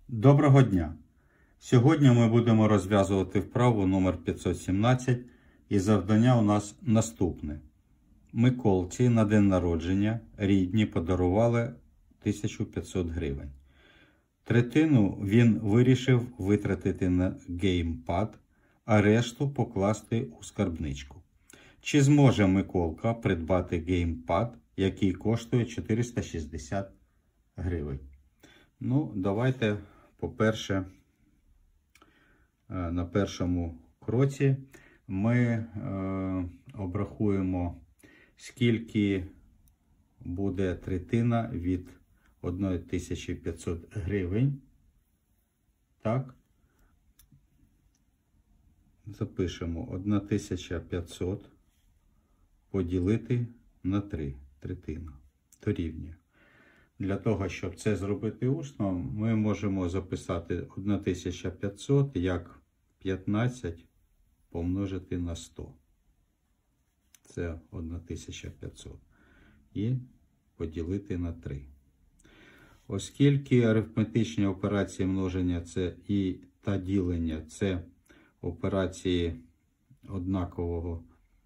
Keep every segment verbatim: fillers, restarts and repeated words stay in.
Доброго дня! Сьогодні ми будемо розв'язувати вправу номер п'ятсот сімнадцять і завдання у нас наступне. Миколці на день народження рідні подарували тисячу п'ятсот гривень. Третину він вирішив витратити на геймпад, а решту покласти у скарбничку. Чи зможе Миколка придбати геймпад, який коштує чотириста шістдесят гривень? Ну, давайте, по-перше, на першому кроці ми е, обрахуємо, скільки буде третина від тисячі п'ятсот гривень. Так, запишемо тисяча п'ятсот поділити на три, третина, дорівнює. Для того, щоб це зробити усно, ми можемо записати тисячу п'ятсот як п'ятнадцять помножити на сто. Це тисяча п'ятсот. І поділити на три. Оскільки арифметичні операції множення це і та ділення це операції однакового,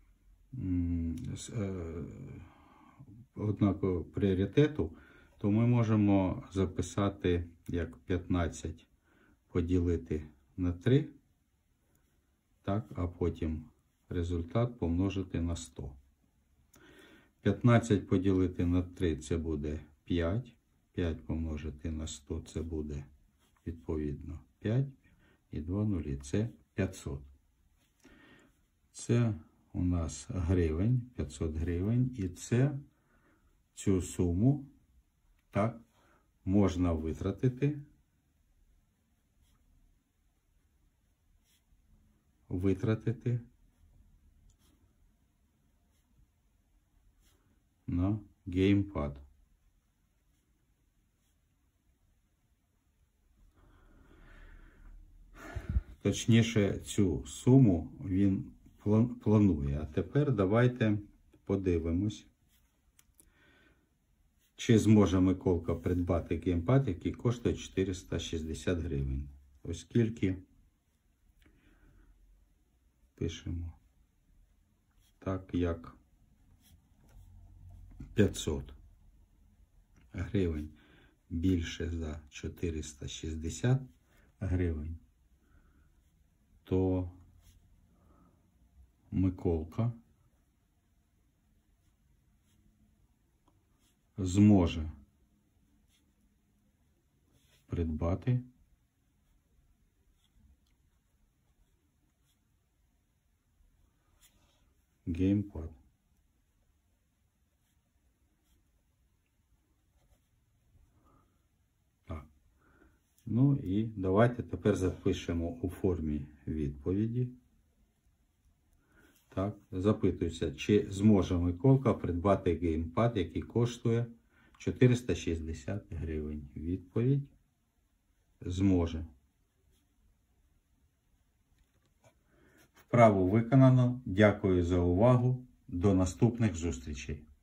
однакового пріоритету, то ми можемо записати як п'ятнадцять поділити на три, так, а потім результат помножити на сто. п'ятнадцять поділити на три це буде п'ять, п'ять помножити на сто це буде відповідно п'ять, і два нулі це п'ятсот. Це у нас гривень, п'ятсот гривень, і це цю суму так можна витратити, витратити на геймпад. Точніше, цю суму він планує. А тепер давайте подивимось, чи зможе Миколка придбати геймпад, який коштує чотириста шістдесят гривень. Оскільки пишемо так, як п'ятсот гривень більше за чотириста шістдесят гривень, то Миколка зможе придбати геймпад. Так. Ну і давайте тепер запишемо у формі відповіді. Так, запитується, чи зможе Миколка придбати геймпад, який коштує чотириста шістдесят гривень. Відповідь: зможе. Вправу виконано. Дякую за увагу. До наступних зустрічей.